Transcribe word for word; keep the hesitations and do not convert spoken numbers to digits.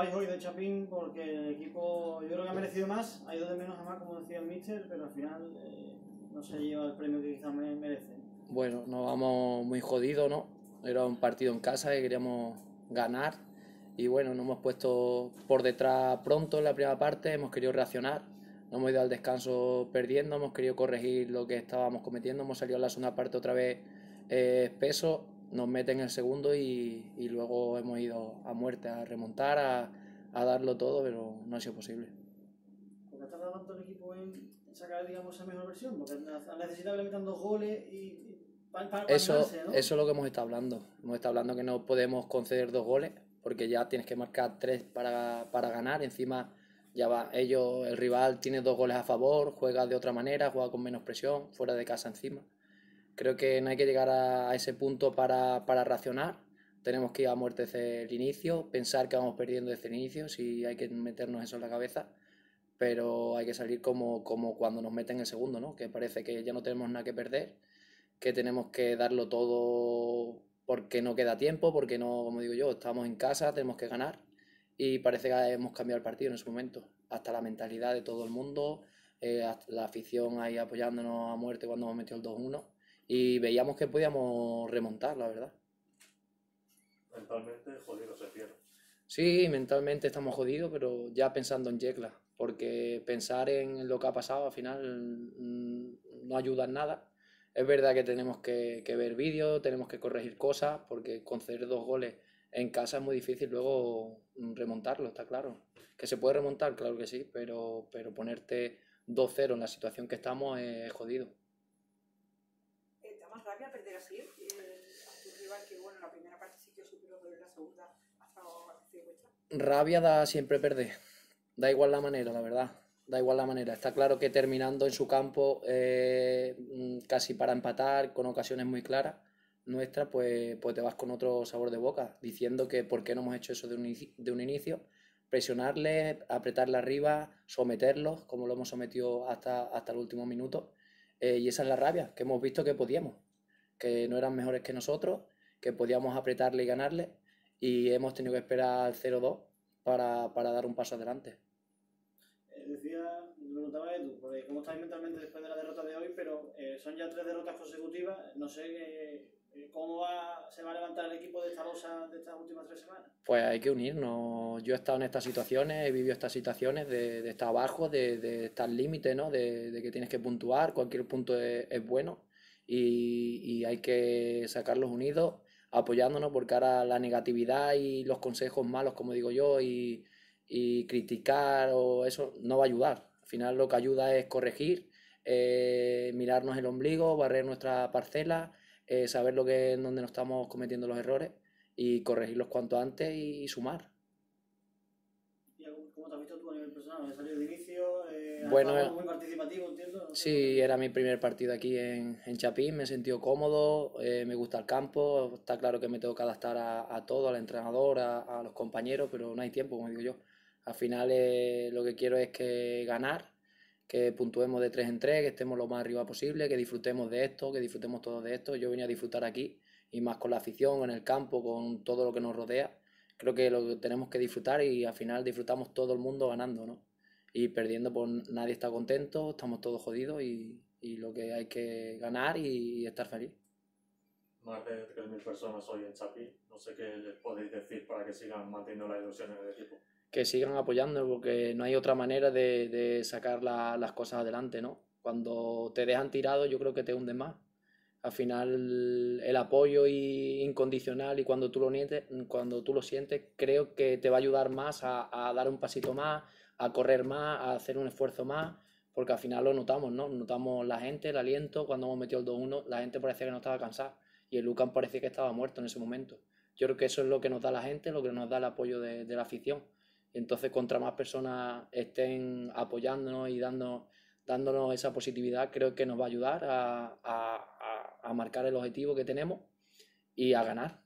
vais hoy de Chapín? Porque el equipo yo creo que ha merecido más, ha ido de menos a más, como decía el míster, pero al final eh, no se lleva el premio que quizás merece. Bueno, nos vamos muy jodidos, ¿no? Era un partido en casa que queríamos ganar y bueno, nos hemos puesto por detrás pronto en la primera parte, hemos querido reaccionar, nos hemos ido al descanso perdiendo, hemos querido corregir lo que estábamos cometiendo, hemos salido en la segunda parte otra vez eh, espeso, nos meten en el segundo y, y luego hemos ido a muerte, a remontar, a, a darlo todo, pero no ha sido posible. ¿Por qué ha tardado tanto el equipo en sacar, digamos, esa mejor versión? Porque necesita que le metan dos goles y... Para, para Eso, animarse, ¿no? eso es lo que hemos estado hablando. Hemos estado hablando que no podemos conceder dos goles porque ya tienes que marcar tres para, para ganar. Encima ya va, ellos, el rival tiene dos goles a favor, juega de otra manera, juega con menos presión, fuera de casa encima. Creo que no hay que llegar a, a ese punto para, para racionar. Tenemos que ir a muerte desde el inicio, pensar que vamos perdiendo desde el inicio, si hay que meternos eso en la cabeza, pero hay que salir como, como cuando nos meten el segundo, ¿no? Que parece que ya no tenemos nada que perder, que tenemos que darlo todo porque no queda tiempo, porque no, como digo yo, estamos en casa, tenemos que ganar y parece que hemos cambiado el partido en ese momento, hasta la mentalidad de todo el mundo, eh, la afición ahí apoyándonos a muerte cuando hemos metido el dos uno y veíamos que podíamos remontar, la verdad. Mentalmente jodido se pierde. Sí, mentalmente estamos jodidos, pero ya pensando en Yecla, porque pensar en lo que ha pasado al final mm, no ayuda en nada. Es verdad que tenemos que, que ver vídeos, tenemos que corregir cosas, porque conceder dos goles en casa es muy difícil luego remontarlo, está claro. Que se puede remontar, claro que sí, pero, pero ponerte dos cero en la situación que estamos es jodido. Eh, ¿Da más rabia perder así? Eh, a tu rival que, bueno, la primera parte sí que superó, pero en la segunda ha estado bastante vuestra. Rabia da siempre perder, da igual la manera, la verdad. Da igual la manera. Está claro que terminando en su campo eh, casi para empatar, con ocasiones muy claras nuestras, pues, pues te vas con otro sabor de boca, diciendo que por qué no hemos hecho eso de un, de un inicio, presionarles, apretarle arriba, someterlos, como lo hemos sometido hasta, hasta el último minuto. Eh, y esa es la rabia, que hemos visto que podíamos, que no eran mejores que nosotros, que podíamos apretarle y ganarle, y hemos tenido que esperar al cero dos para, para dar un paso adelante. Decía, me preguntaba Edu, porque cómo estáis mentalmente después de la derrota de hoy, pero eh, son ya tres derrotas consecutivas, no sé eh, cómo va, se va a levantar el equipo de esta losa de estas últimas tres semanas. Pues hay que unirnos. Yo he estado en estas situaciones, he vivido estas situaciones de, de estar abajo, de, de estar al límite, ¿no? De, de que tienes que puntuar, cualquier punto es, es bueno y, y hay que sacarlos unidos, apoyándonos, porque ahora la negatividad y los consejos malos, como digo yo, y y criticar o eso no va a ayudar. Al final lo que ayuda es corregir, eh, mirarnos el ombligo, barrer nuestra parcela, eh, saber lo que en donde nos estamos cometiendo los errores y corregirlos cuanto antes y, y sumar. ¿Y cómo te has visto tú a nivel personal? ¿Has salido de inicio? Eh, bueno, ¿Has muy participativo, entiendo? No sé sí, era mi primer partido aquí en, en Chapín, me he sentido cómodo, eh, me gusta el campo, está claro que me tengo que adaptar a, a todo, al entrenador, a, a los compañeros, pero no hay tiempo, como digo yo. Al final eh, lo que quiero es que ganar, que puntuemos de tres en tres, que estemos lo más arriba posible, que disfrutemos de esto, que disfrutemos todos de esto. Yo venía a disfrutar aquí y más con la afición, en el campo, con todo lo que nos rodea. Creo que lo tenemos que disfrutar y al final disfrutamos todo el mundo ganando, ¿no? Y perdiendo pues nadie está contento, estamos todos jodidos y, y lo que hay que ganar y, y estar feliz. Más de tres mil personas hoy en Chapín, no sé qué les podéis decir para que sigan manteniendo la ilusión en el equipo. Que sigan apoyando porque no hay otra manera de, de sacar la, las cosas adelante, ¿no? Cuando te dejan tirado yo creo que te hunden más. Al final el apoyo y incondicional y cuando tú lo, nientes, cuando tú lo sientes creo que te va a ayudar más a, a dar un pasito más, a correr más, a hacer un esfuerzo más, porque al final lo notamos, ¿no? Notamos la gente, el aliento, cuando hemos metido el dos uno, la gente parecía que no estaba cansada y el Lucan parecía que estaba muerto en ese momento. Yo creo que eso es lo que nos da la gente, lo que nos da el apoyo de, de la afición. Y entonces, contra más personas estén apoyándonos y dándonos, dándonos esa positividad, creo que nos va a ayudar a, a, a marcar el objetivo que tenemos y a ganar.